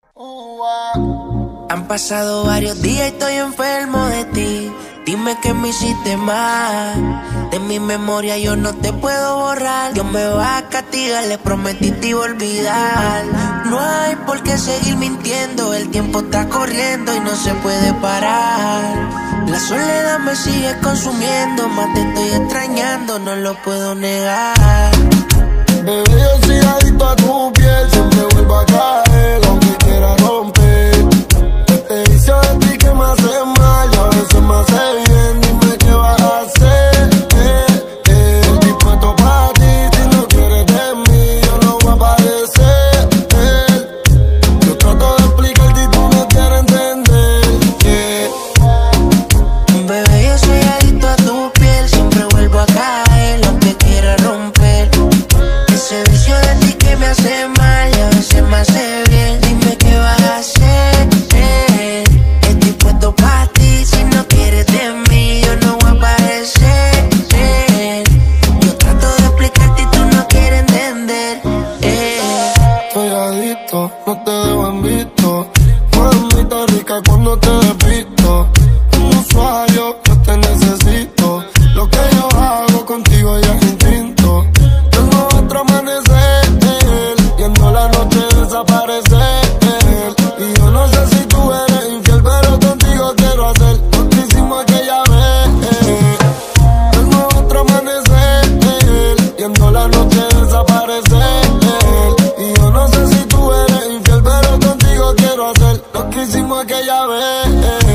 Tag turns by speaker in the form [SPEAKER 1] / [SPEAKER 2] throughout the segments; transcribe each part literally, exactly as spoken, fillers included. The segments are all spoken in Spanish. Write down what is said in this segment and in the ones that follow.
[SPEAKER 1] Han pasado varios días y estoy enfermo de ti. Dime que me hiciste mal. De mi memoria yo no te puedo borrar. Dios me va a castigar, le prometí te iba a olvidar. No hay por qué seguir mintiendo. El tiempo está corriendo y no se puede parar. La soledad me sigue consumiendo. Más te estoy extrañando, no lo puedo negar.
[SPEAKER 2] Bebé, yo soy adicto a tu piel. Siempre vuelvo a caer, aunque quiera romper. Este vicio de ti que me hace mal y a veces me hace bien. Dime qué vas a hacer, eh, eh. Estoy puesto para ti. Si no quieres de mí, yo no voy a aparecer, eh. Yo trato de explicarte y tú no quieres entender, yeah.
[SPEAKER 1] Bebé, yo soy adicto a tu piel. Siempre vuelvo a caer, aunque quiera romper. Ese vicio de ti que me hace mal y a veces me hace bien. Dime qué vas a hacer, eh. Estoy puesto para ti. Si no quieres de mí, yo no voy a aparecer, eh. Yo trato de explicarte y tú no quieres entender, eh.
[SPEAKER 2] Estoy adicto, no te dejo en visto. Mamita rica cuando te despisto. Un usuario, yo te necesito. Lo que yo hago contigo ya es instinto. Tengo otro amanecer, viendo la noche desaparecer. Y yo no sé si tú eres infiel, pero contigo quiero hacer lo que hicimos aquella vez. Tengo otro amanecer, viendo la noche desaparecer. Y yo no sé si tú eres infiel, pero contigo quiero hacer lo que hicimos aquella vez.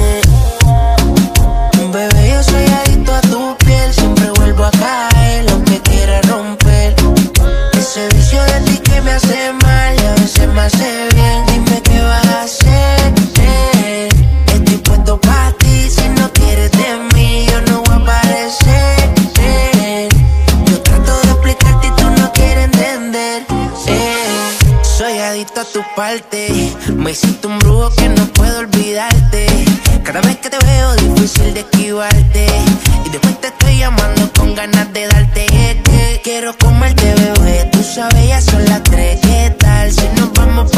[SPEAKER 1] Bebé, yo soy adicto a tu piel. Siempre vuelvo a caer, aunque quiera romper. Ese vicio de ti que me hace mal y a veces me hace bien. Dime qué vas a hacer, eh. Estoy puesto para ti. Si no quieres de mí, yo no voy a aparecer, eh. Yo trato de explicarte y tú no quieres entender, eh. Soy adicto a tu parte. Me hiciste un brujo que no puedo olvidarte. Cada vez que te veo difícil de esquivarte. Y después te estoy llamando con ganas de darte, eh, eh. Quiero comerte, bebé, tú sabes ya son las tres. ¿Qué tal si nos vamos